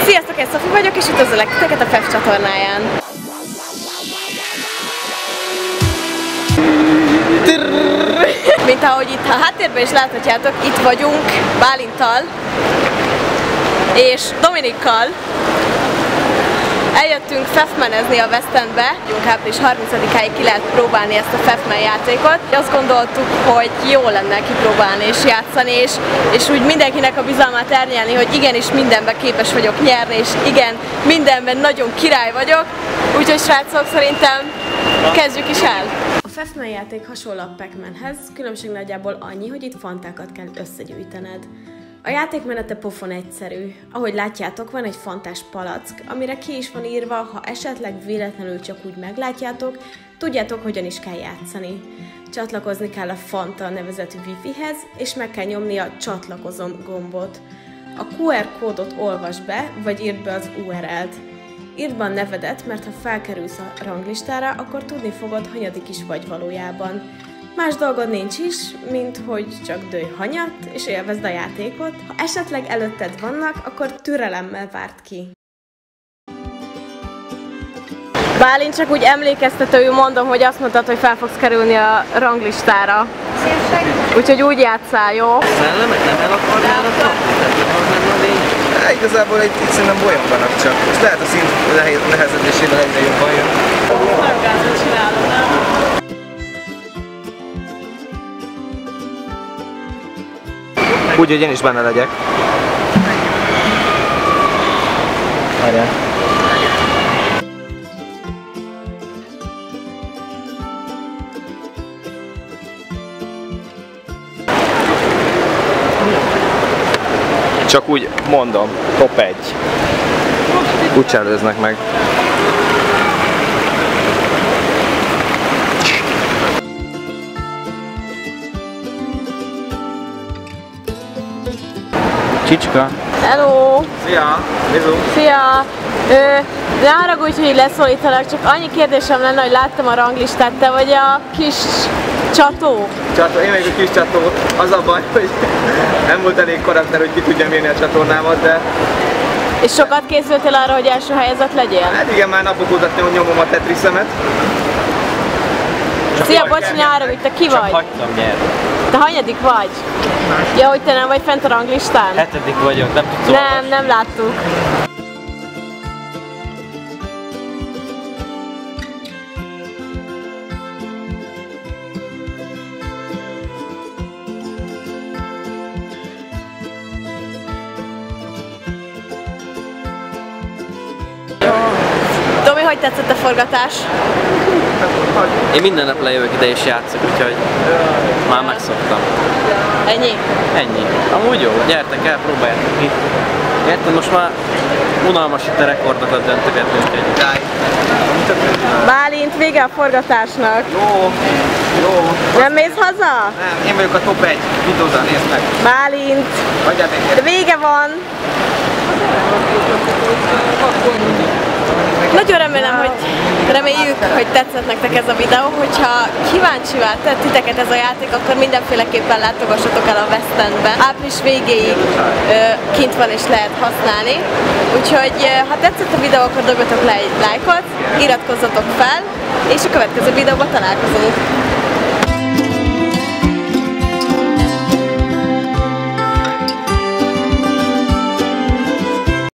Sziasztok, én Szofi vagyok, és üdvözöllek titeket a FEF csatornáján. Mint ahogy itt a háttérben is láthatjátok, itt vagyunk Bálinttal és Dominikkal. Eljöttünk FEF-menezni a West Endbe, április 30-áig ki lehet próbálni ezt a FEF-men játékot. Azt gondoltuk, hogy jó lenne kipróbálni és játszani, és úgy mindenkinek a bizalmát elnyerni, hogy igenis mindenben képes vagyok nyerni, és igen, mindenben nagyon király vagyok. Úgyhogy srácok, szerintem kezdjük is el! A FEF-men játék hasonló a Pac-Manhez, különbség nagyjából annyi, hogy itt fantákat kell összegyűjtened. A játékmenete pofon egyszerű. Ahogy látjátok, van egy fantás palack, amire ki is van írva, ha esetleg véletlenül csak úgy meglátjátok, tudjátok, hogyan is kell játszani. Csatlakozni kell a Fanta nevezetű wifi-hez, és meg kell nyomni a csatlakozom gombot. A QR kódot olvasd be, vagy írd be az URL-t. Írd be a nevedet, mert ha felkerülsz a ranglistára, akkor tudni fogod, hanyadik is vagy valójában. Más dolgod nincs is, mint hogy csak dőj hanyat, és élvezd a játékot. Ha esetleg előtted vannak, akkor türelemmel várd ki. Bálint, csak úgy emlékeztetőül mondom, hogy azt mondtad, hogy fel fogsz kerülni a ranglistára. Úgyhogy úgy játsszál, jó? Szellemet nem el akarnának kapni? Igazából itt szerintem bolyonganak csak. És lehet a szint nehezedésével egyre jobban jön. Nem gázat csinálom, nem? Úgy, hogy én is benne legyek. Várjál. Csak úgy mondom, top 1. Úgy előznek meg. Csicska! Hello! Szia! Bizu! Szia! Ne haragudj, hogy leszólítalak, csak annyi kérdésem lenne, hogy láttam a ranglistát, te vagy a kis csató? Csató, én vagyok a kis csató. Az a baj, hogy nem volt elég karakter, hogy ki tudjam írni a csatornámat, de... És sokat készültél arra, hogy első helyezett legyél? Hát igen, már napok óta nyomom a Tetriszemet. Szia, bocs, ne haragudj, te ki vagy? Csak hagytam nyerni. Te hanyadik vagy? Ja, hogy te nem vagy fent a ranglistán? 7. vagyok, nem tudsz olvasni. Nem láttuk. Tomi, hogy tetszett a forgatás? Én minden nap lejövök ide és játszok, úgyhogy már megszoktam. Ennyi? Ennyi. Amúgy jó, gyertek el, próbáljátok ki. Érted, most már unalmas itt a rekordokat döntögetni, úgyhogy... Bálint, vége a forgatásnak. Jó. Nem mész haza? Nem, én vagyok a top 1. Videózal, nézd meg. Bálint, Hagyjál de vége van. Nagyon reméljük, hogy tetszett nektek ez a videó, hogyha kíváncsivá tett titeket ez a játék, akkor mindenféleképpen látogassatok el a West Endbe. Április végéig kint van és lehet használni. Úgyhogy ha tetszett a videó, akkor dobjatok le egy lájkot, iratkozzatok fel, és a következő videóban találkozunk.